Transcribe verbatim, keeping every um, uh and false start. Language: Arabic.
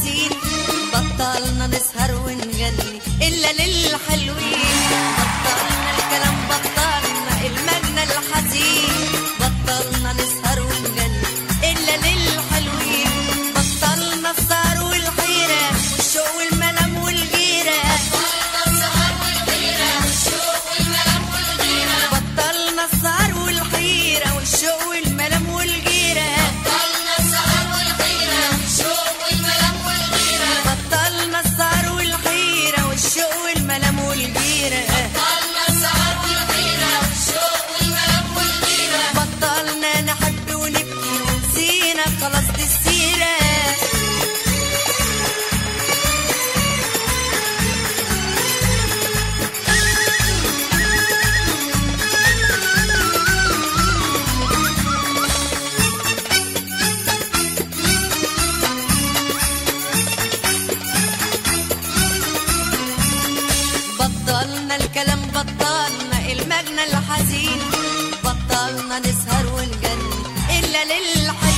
الحزين، بطلنا نسهر ونغني إلا للحلوين، بطلنا الكلام بطلنا المجنى الحزين، بطلنا نسهر ونغني إلا للحلوين، بطلنا السهر والحيرة والشوق والملام والغيرة، بطلنا السهر والحيرة والشوق والملام والغيرة، بطلنا السهر والحيرة والشوق والملام والغيرة، بطلنا السهر والحيرة والشوق والملام والغيرة، بطلنا السهر والحيرة والشوق والملام والغيرة، بطلنا السهر والحيرة والشوق والملام والغيرة، بطلنا نحب ونبكي ونسينا خلاص دي السيرة. بطلنا الكلام بطلنا المجنى الحزين، بطلنا نسهر ونغني إلا للحزين.